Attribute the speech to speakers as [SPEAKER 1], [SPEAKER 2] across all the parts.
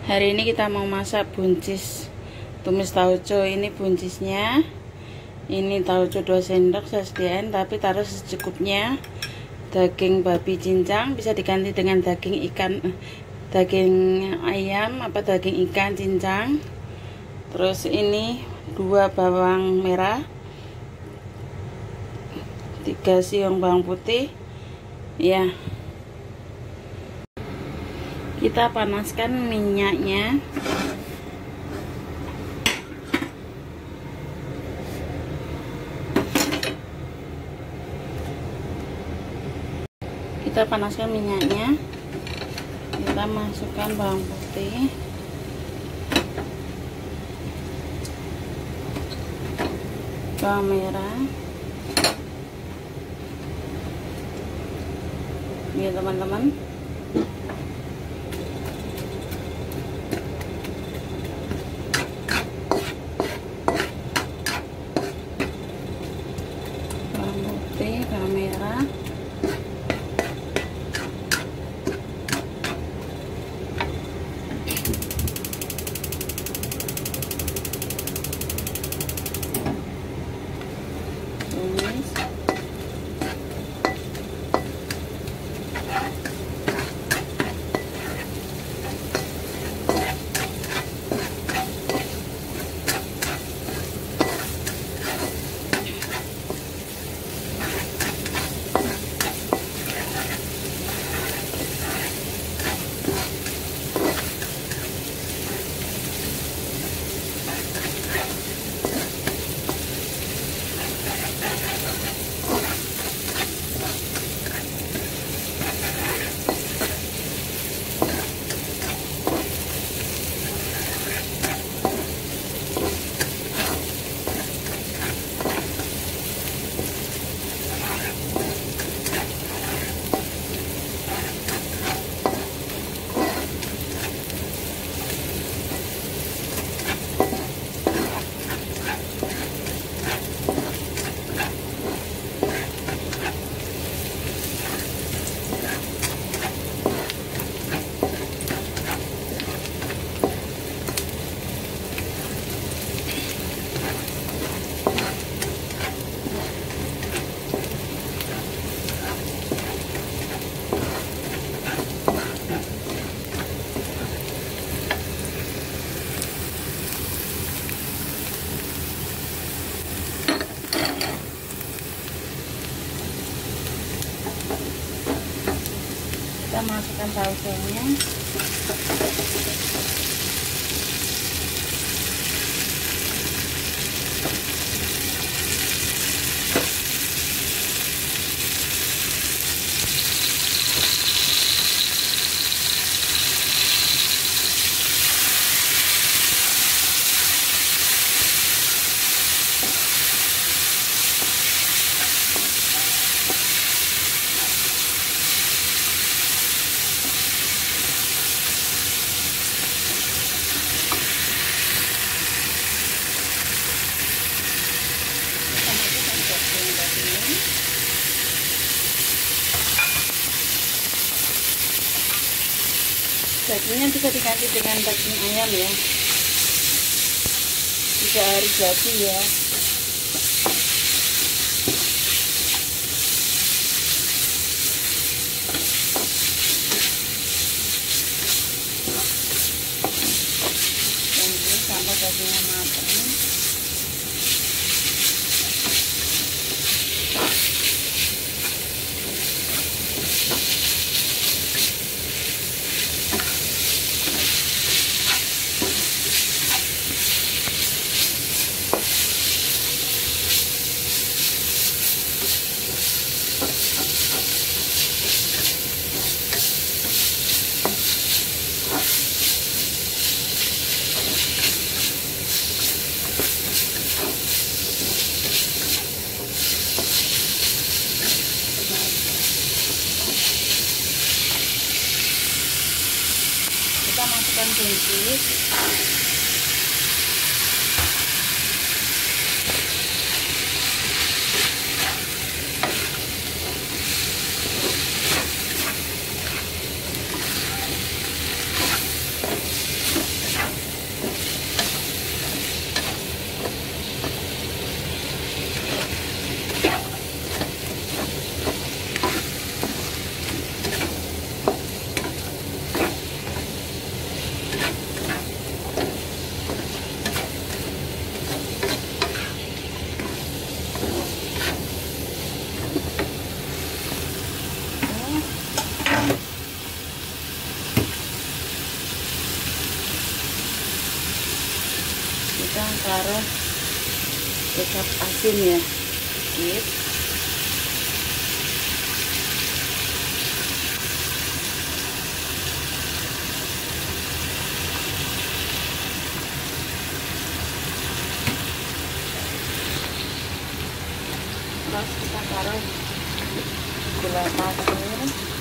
[SPEAKER 1] Hari ini kita mau masak buncis tumis tauco. Ini buncisnya. Ini tauco 2 sendok saya sediain, tapi taruh secukupnya. Daging babi cincang bisa diganti dengan daging ikan, daging ayam apa daging ikan cincang. Terus ini 2 bawang merah, 3 siung bawang putih. Ya, kita panaskan minyaknya. Kita masukkan bawang putih, bawang merah. Ini teman-teman, bawang putih, bawang merah, tumis, kita masukkan tauconya. Dagingnya bisa diganti dengan daging ayam ya, tidak harus jadi ya. Tunggu sampai dagingnya matang. Kita masukkan buncis. taruh kecap asin ya, sedikit. Terus kita taruh gula pasir,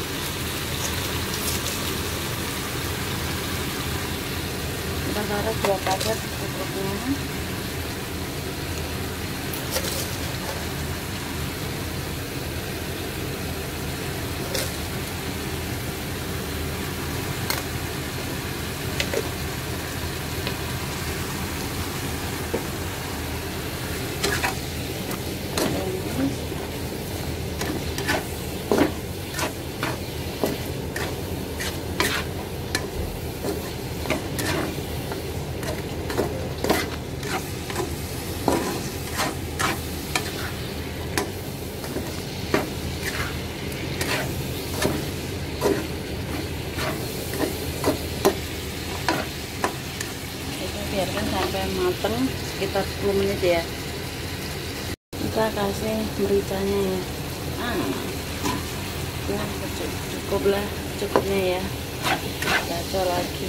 [SPEAKER 1] kita taruh 2 paket secukupnya. Biarkan sampai mateng sekitar 10 menit ya. Kita kasih mericanya ya. Ya cukupnya ya. Kita lagi.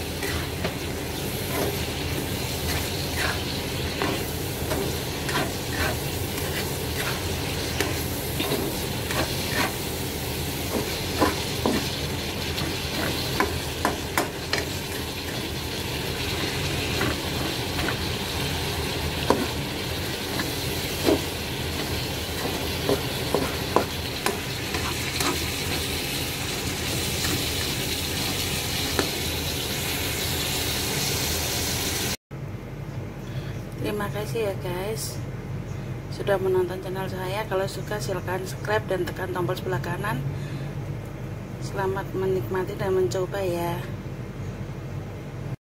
[SPEAKER 1] Terima kasih ya guys sudah menonton channel saya. Kalau suka silahkan subscribe dan tekan tombol sebelah kanan. Selamat menikmati dan mencoba ya.